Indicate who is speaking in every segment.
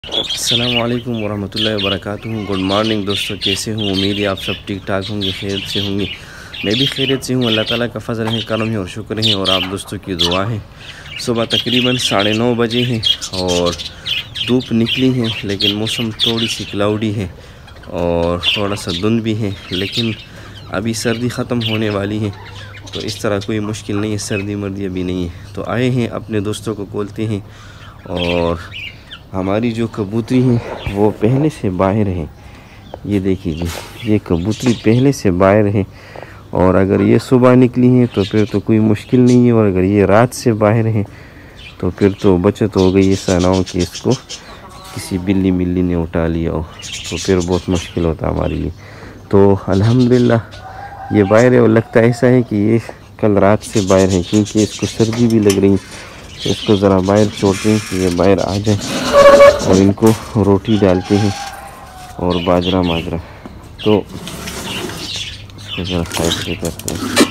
Speaker 1: अस्सलामुअलैकुम वरहमतुल्लाहि वबरकातुहू। Good morning दोस्तों, कैसे हूँ? उम्मीद है आप सब ठीक ठाक होंगे, खैरियत से होंगे। मैं भी खैरियत से हूँ। अल्लाह ताला का फ़ज़ल है, करम है और शुक्र है और आप दोस्तों की दुआ है। सुबह तकरीबन 9:30 बजे हैं और धूप निकली है, लेकिन मौसम थोड़ी सी क्लाउडी है और थोड़ा सा धुंध भी है। लेकिन अभी सर्दी ख़त्म होने वाली है, तो इस तरह कोई मुश्किल नहीं है, सर्दी मर्दी अभी नहीं है। तो आए हैं, अपने दोस्तों को खोलते हैं। और हमारी जो कबूतरी है वो पहले से बाहर है। ये देखिए जी, ये कबूतरी पहले से बाहर है। और अगर ये सुबह निकली है तो फिर तो कोई मुश्किल नहीं है, और अगर ये रात से बाहर है तो फिर तो बचत हो गई। ऐसा ना हो कि इसको किसी बिल्ली मिल्ली ने उठा लिया हो, तो फिर बहुत मुश्किल होता हमारे लिए। तो अल्हम्दुलिल्लाह ये बाहर है, और लगता ऐसा है कि ये कल रात से बाहर है, क्योंकि इसको सर्दी भी लग रही। तो इसको ज़रा बाहर छोड़ते हैं कि ये बाहर आ जाए, और इनको रोटी डालते हैं और बाजरा माजरा। तो इसको ज़रा साइड पे करते हैं।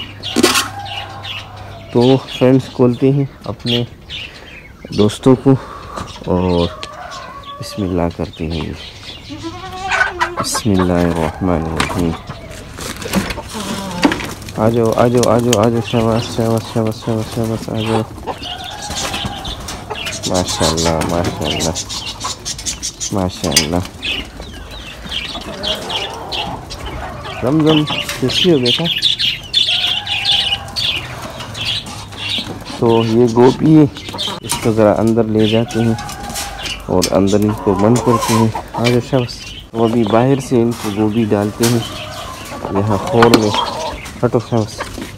Speaker 1: तो फ्रेंड्स, खोलते हैं अपने दोस्तों को और बिस्मिल्लाह करते हैं। बिस्मिल्लाहिर्रहमानिर्रहीम। आ जाओ आ जाओ आ जाओ आ जाओ, शाबाश शाबाश शाबाश शाबाश शाबाश, आ जाओ। माशाल्लाह माशाल्लाह माशाल्लाह। रमज़म कैसी हो बेटा? तो ये गोभी है, इसको ज़रा अंदर ले जाते हैं और अंदर इनको बंद करते हैं। आ जाओ शाबाश। वो अभी बाहर से इनको गोभी डालते हैं यहाँ खोल में। हटो शाबाश।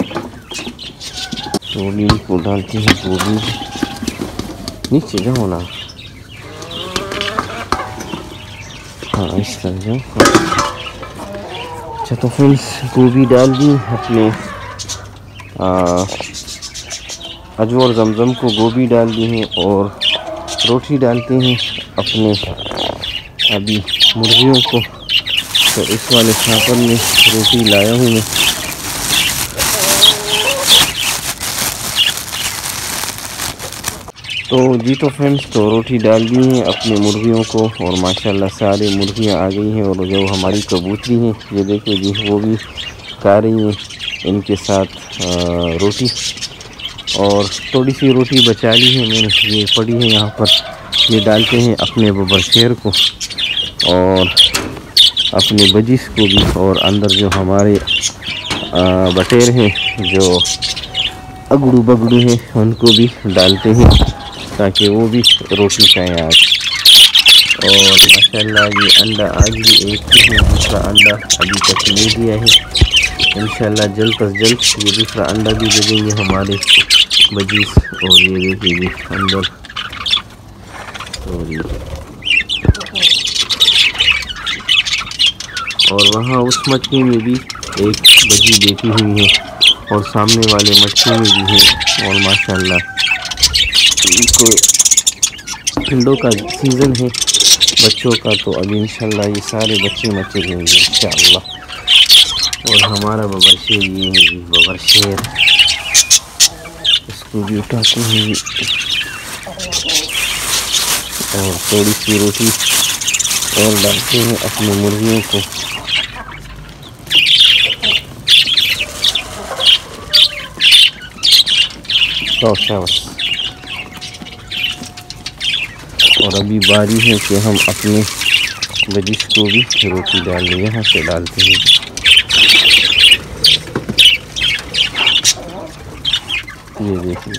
Speaker 1: तो अभी इनको डालते हैं गोभी। नीचे जाओ ना, हाँ इस तरह जाओ। अच्छा, तो फ्रेंड्स गोभी डाल दी अपने अजवा और जमजम को, गोभी डाल दी है और रोटी डालते हैं अपने अभी मुर्गियों को। तो इस वाले छापर में रोटी लाया हूँ मैं। तो जी, तो फ्रेंड्स, तो रोटी डाल दी है अपने मुर्गियों को, और माशाल्लाह सारे मुर्गियाँ आ गई हैं। और जो हमारी कबूतरी हैं, ये देखो जी, वो भी खा रही हैं इनके साथ रोटी। और थोड़ी सी रोटी बचा ली है मैंने, ये पड़ी है यहाँ पर। ये डालते हैं अपने बबरशेर को और अपने बजिस को भी, और अंदर जो हमारे बटेर हैं, जो अगड़ू बगड़ू हैं, उनको भी डालते हैं ताकि वो भी रोटी खाएँ आज। और माशाल्लाह ये अंडा आज भी एक ही है, दूसरा अंडा अभी तक नहीं दिया है। इंशाल्लाह जल्द अज जल्द ये दूसरा अंडा भी दे देंगे हमारे बजीज। और ये देखिए अंदर, और वहाँ उस मटके में भी एक बजी बैठी हुई है, और सामने वाले मटके में भी है। और माशाल्लाह इनको ठंडों का सीज़न है बच्चों का, तो अभी इंशाल्लाह ये सारे बच्चे मचे देंगे इंशाल्लाह। और हमारा बबरशेर ये है जी, बबरशेर, इसको भी उठाते हैं और थोड़ी सी रोटी और डालते हैं अपने मुर्गियों को। तो शाबाश। और अभी बारी है कि हम अपने बजिश को भी रोटी डाल दें, यहाँ से डालते हैं। ये देखिए,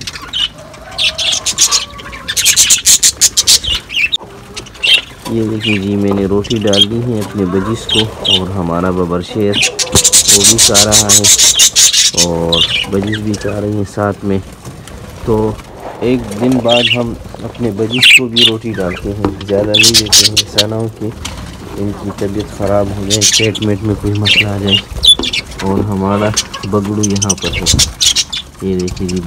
Speaker 1: ये देखिए जी, मैंने रोटी डाल दी है अपने बजिश को, और हमारा बबरशेर वो भी खा रहा है और बजिश भी खा रही है साथ में। तो एक दिन बाद हम अपने बजिश को भी रोटी डालते हैं, ज़्यादा नहीं देते हैं, ऐसा ना हो कि इनकी तबीयत ख़राब हो जाए, पेट मेट में कोई मसला आ जाए। और हमारा बगड़ू यहाँ पर है, ये देखिए जी,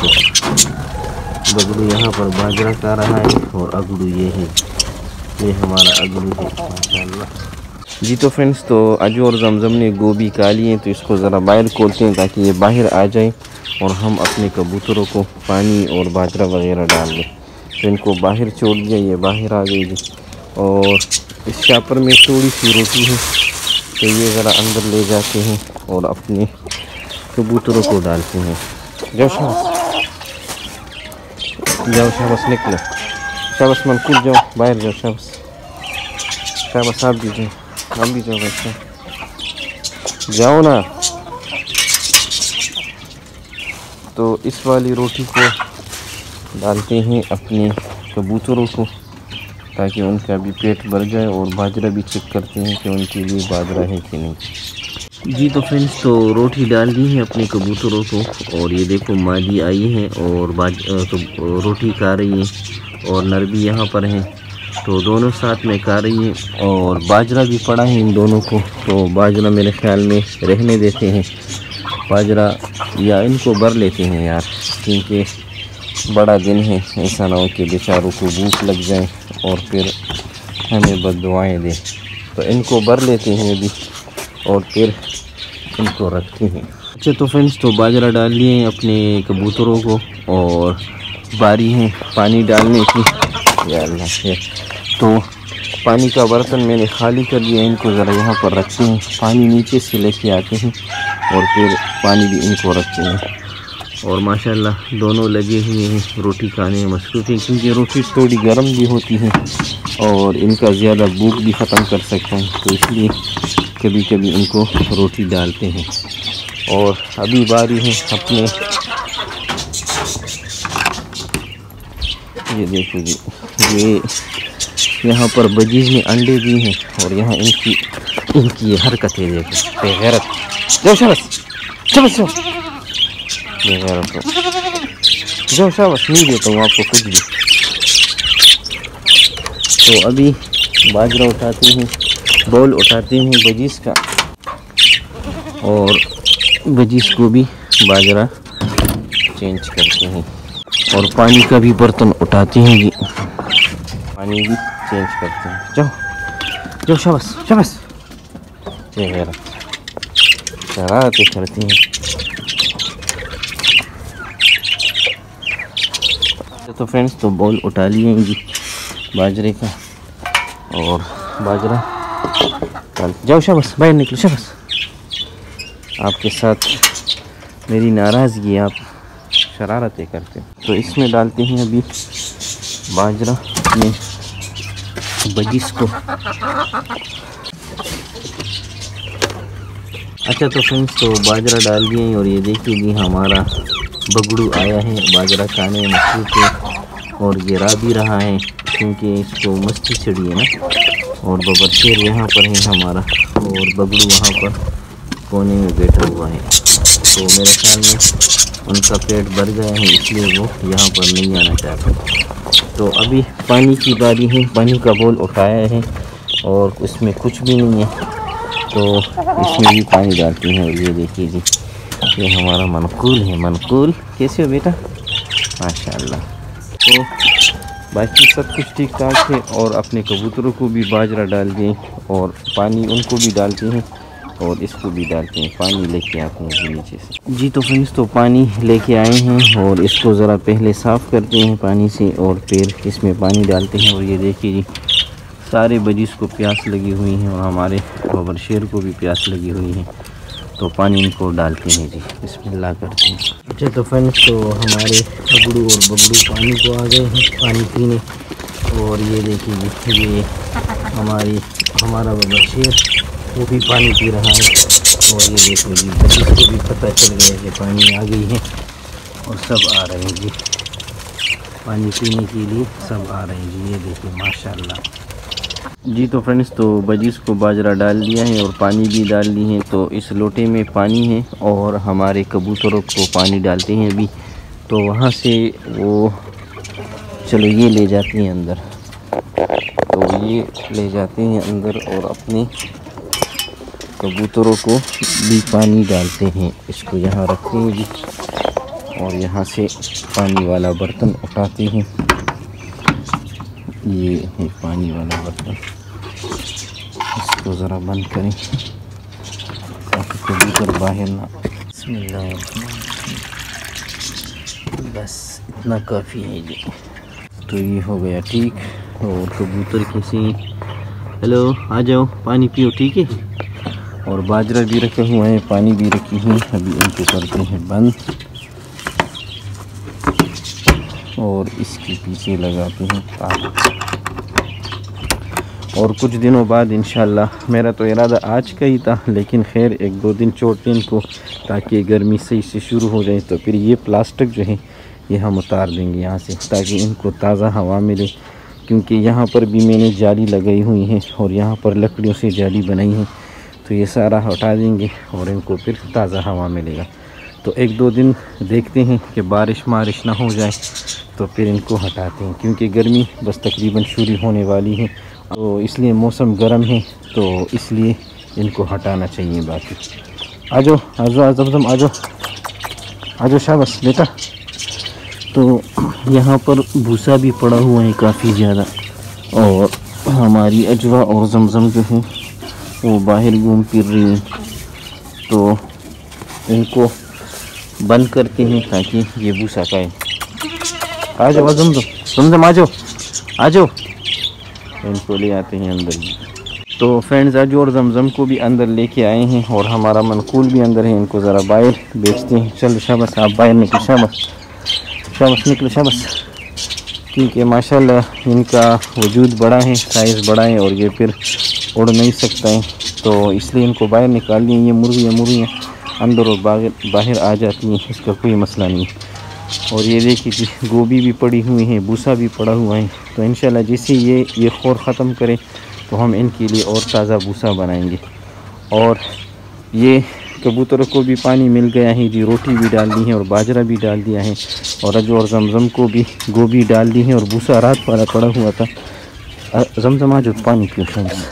Speaker 1: बगड़ू यहाँ पर बाजरा खा रहा है, और अगड़ू ये है, ये हमारा अगड़ू है माशाल्लाह जी। तो फ्रेंड्स, तो अजू और जमजम ने गोभी खा ली है, तो इसको ज़रा बाहर खोलते हैं ताकि ये बाहर आ जाए और हम अपने कबूतरों को पानी और बाजरा वगैरह डाल दें। तो इनको बाहर छोड़ दिया, ये बाहर आ गई जी। और इस चापर में थोड़ी सी रोटी है, तो ये ज़रा अंदर ले जाते हैं और अपने कबूतरों को डालते हैं। जाओ शाबाश, जाओ शाबाश, निकलो शाबाश, मनकुल जाओ बाहर, जाओ शाबाश, शाबाश, आप भी जाओ, आप भी जाओ बच्चा, जाओ ना। तो इस वाली रोटी को डालते हैं अपने कबूतरों को ताकि उनका भी पेट भर जाए, और बाजरा भी चेक करते हैं कि उनके लिए बाजरा है कि नहीं। जी तो फ्रेंड्स, तो रोटी डाल दी है अपने कबूतरों को, और ये देखो मादी आई है और तो रोटी खा रही है, और नर भी यहाँ पर हैं, तो दोनों साथ में खा रही हैं। और बाजरा भी पड़ा है इन दोनों को, तो बाजरा मेरे ख्याल में रहने देते हैं, बाजरा या इनको भर लेते हैं यार, क्योंकि बड़ा दिन है, ऐसा ना हो कि बेचारों को भूख लग जाए और फिर हमें बद्दुआएं दे। तो इनको भर लेते हैं अभी और फिर इनको रखते हैं। अच्छा तो फ्रेंड्स, तो बाजरा डाल लिए अपने कबूतरों को, और बारी है पानी डालने की। या अल्लाह है, तो पानी का बर्तन मैंने खाली कर दिया, इनको ज़रा यहाँ पर रखते हैं, पानी नीचे से लेके आते हैं और फिर पानी भी इनको रखते हैं। और माशाल्लाह दोनों लगे हुए हैं रोटी खाने में मसरूफ़ हैं, क्योंकि रोटी थोड़ी गर्म भी होती है और इनका ज़्यादा भूख भी ख़त्म कर सकता है, तो इसलिए कभी कभी इनको रोटी डालते हैं। और अभी बारी है अपने, ये देखो जी, ये यहाँ पर बजीज में अंडे भी हैं, और यहाँ इनकी ये हरकतें देखो, बेगैरत। जाओ शाबाश, शाबाश, बेगैरत, जाओ शाबाश, नहीं देता हूँ आपको कुछ भी। तो अभी बाजरा उठाते हैं, बॉल उठाते हैं बजीज का, और बजीज को भी बाजरा चेंज करते हैं, और पानी का भी बर्तन उठाते हैं जी, पानी भी चेंज करते हैं। जाओ जाओ शाबाश, शाबाश, शरारतें करती हैं। तो फ्रेंड्स, तो बॉल उठा लिए हैं जी बाजरे का, और बाजरा डाल, जाओ शाबाश, बाहर निकलो शाबाश। आपके साथ मेरी नाराज़गी, आप शरारतें करते हैं। तो इसमें डालते हैं अभी बाजरा में बजिस को। अच्छा तो फ्रेंड्स, तो बाजरा डाल दिए, और ये देखिए जी हमारा बगड़ू आया है बाजरा खाने में मसरूफ़ है, और गिरा भी रहा है क्योंकि इसको मस्ती चढ़ी है ना। और बबरशेर यहाँ पर है हमारा, और बगड़ू वहाँ पर कोने में बैठा हुआ है, तो मेरे ख्याल में उनका पेट भर गया है, इसलिए वो यहाँ पर नहीं आना चाहते। तो अभी पानी की बारी है, पानी का बोल उठाया है और इसमें कुछ भी नहीं है, तो इसमें भी पानी डालते हैं। और ये देखिए जी, ये हमारा मनकूल है। मनकूल कैसे हो बेटा? माशाल्लाह। तो बाकी सब कुछ ठीक ठाक है, और अपने कबूतरों को भी बाजरा डाल दें, और पानी उनको भी डालते हैं, और इसको भी डालते हैं, पानी लेके आते हैं नीचे से। जी तो फ्रेंड्स, तो पानी लेके आए हैं, और इसको ज़रा पहले साफ़ करते हैं पानी से, और फिर इसमें पानी डालते हैं। और ये देखिए जी, सारे बजीज को प्यास लगी हुई है, और हमारे बबरशेर को भी प्यास लगी हुई है, तो पानी इनको डालते हैं जी, बिस्मिल्लाह करते हैं। अच्छा तो फ्रेंड्स, तो हमारे अगड़ू और बबड़ू पानी को आ गए हैं पानी पीने, और ये देखिए जी, ये हमारा बबरशेर वो भी पानी पी रहा है, और ये देखो जी, बजीज को भी पता चल गया कि पानी आ गई है, और सब आ रहे हैं जी पानी पीने के लिए, सब आ रहे हैं जी। ये देखिए माशाल्लाह। जी तो फ्रेंड्स, तो बजीज को बाजरा डाल दिया है और पानी भी डाल दी है, तो इस लोटे में पानी है, और हमारे कबूतरों को पानी डालते हैं अभी। तो वहाँ से वो चलो ये ले जाते हैं अंदर, तो ये ले जाते हैं अंदर, और अपने कबूतरों को भी पानी डालते हैं। इसको यहाँ रखते हैं जी, और यहाँ से पानी वाला बर्तन उठाते हैं। ये है पानी वाला बर्तन, इसको ज़रा बंद करें ताकि कबूतर बाहर ना। बिस्मिल्लाह, बस इतना काफ़ी है जी। तो ये हो गया ठीक। और कबूतर कैसे हैं? हेलो आ जाओ, पानी पियो, ठीक है। और बाजरा भी रखे हुए हैं, पानी भी रखी हुई। अभी इनको करते हैं बंद और इसके पीछे लगाते हैं ताला। और कुछ दिनों बाद इंशाल्लाह, मेरा तो इरादा आज का ही था, लेकिन खैर 1-2 दिन छोड़ते इनको ताकि गर्मी सही से शुरू हो जाए। तो फिर ये प्लास्टिक जो है ये हम उतार देंगे यहाँ से, ताकि इनको ताज़ा हवा मिले। क्योंकि यहाँ पर भी मैंने जाली लगाई हुई है और यहाँ पर लकड़ियों से जाली बनाई है, तो ये सारा हटा देंगे और इनको फिर ताज़ा हवा मिलेगा। तो 1-2 दिन देखते हैं कि बारिश ना हो जाए, तो फिर इनको हटाते हैं। क्योंकि गर्मी बस तकरीबन शुरू होने वाली है, तो इसलिए मौसम गर्म है, तो इसलिए इनको हटाना चाहिए। बाकी आ जाओ आ जाओ ज़मज़म, आ जाओ आ जाओ, शाबाश बेटा। तो यहाँ पर भूसा भी पड़ा हुआ है काफ़ी ज़्यादा, और हमारी अजवा और ज़मज़म जो है वो बाहर घूम फिर रही है। तो इनको बंद करते हैं ताकि ये भूसा खाए। आ जाओ ज़मज़म, ज़मज़म आ जाओ आ जाओ। इनको ले आते हैं अंदर। तो फ्रेंड्स, अजू और ज़मज़म को भी अंदर लेके आए हैं और हमारा मनकूल भी अंदर है। इनको ज़रा बाहर बेचते हैं। चलो शाबाश, आप बाहर निकलो, शाबाश शाबाश निकलो, शाबाश। क्योंकि माशाल्लाह इनका वजूद बड़ा है, साइज़ बड़ा है और ये फिर उड़ नहीं सकता है, तो इसलिए इनको बाहर निकाल दिए। ये मुर्गियाँ अंदर और बाहर आ जाती हैं, इसका कोई मसला नहीं। और ये देखिए जी, गोभी भी पड़ी हुई है, भूसा भी पड़ा हुआ है। तो इंशाल्लाह जैसे ये खौर ख़त्म करे तो हम इनके लिए और ताज़ा भूसा बनाएंगे। और ये कबूतरों को भी पानी मिल गया है जी, रोटी भी डाल दी है और बाजरा भी डाल दिया है, और अजू और ज़मज़म को भी गोभी डाल दी है और भूसा रात वाला पड़ा हुआ था। ज़मज़म आ जाओ, पानी पियो,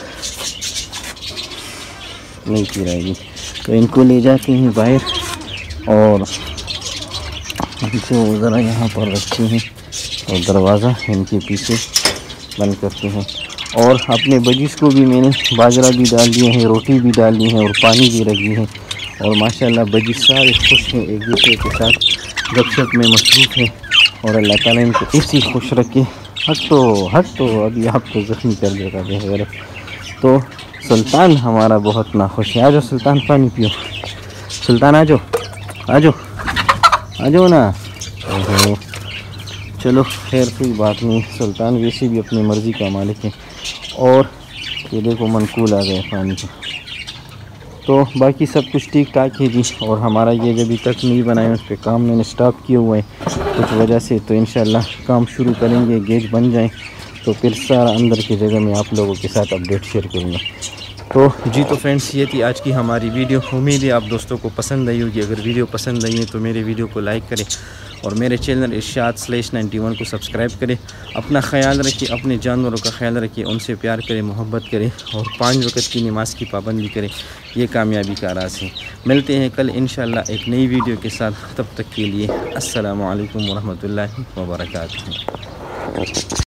Speaker 1: नहीं पी रहा है जी। तो इनको ले जाते हैं बाहर और इनको ज़रा यहाँ पर रखते हैं और दरवाज़ा इनके पीछे बंद करते हैं। और अपने बजिस को भी मैंने बाजरा भी डाल दिए हैं, रोटी भी डाल दी है और पानी भी रख दी है। और माशाल्लाह बजिस सारे खुश हैं, एक दूसरे के साथ गपशप में मसरूफ़ है। और अल्लाह ताला इनको ऐसी खुश रखे। हट तो अभी आपको ज़ख्मी कर देगा बेगैर। तो सुल्तान हमारा बहुत नाखुश है। आ जाओ सुल्तान, पानी पियो। सुल्तान आ जाओ आ जाओ आ जाओ ना। ओहो, चलो खैर कोई बात नहीं। सुल्तान वैसे भी अपनी मर्ज़ी का मालिक है। और ये देखो मनकूल आ गया पानी का। तो बाकी सब कुछ ठीक ठाक है जी। और हमारा ये जब तक नहीं बनाए उस पर काम मैंने स्टॉप किए हुए हैं कुछ वजह से। तो इंशाल्लाह काम शुरू करेंगे, गेज बन जाए तो फिर सारा अंदर की जगह मैं आप लोगों के साथ अपडेट शेयर करूँगा। तो जी, तो फ्रेंड्स ये थी आज की हमारी वीडियो। उम्मीद है आप दोस्तों को पसंद आई होगी। अगर वीडियो पसंद आई है तो मेरे वीडियो को लाइक करें और मेरे चैनल इरशाद/91 को सब्सक्राइब करें। अपना ख्याल रखिए, अपने जानवरों का ख्याल रखिए, उनसे प्यार करें, मोहब्बत करें और 5 वक्त की नमाज़ की पाबंदी करें। ये कामयाबी का राज है। मिलते हैं कल इंशाल्लाह एक नई वीडियो के साथ। तब तक के लिए अस्सलामु अलैकुम वरहमतुल्लाहि वबरकातुहू।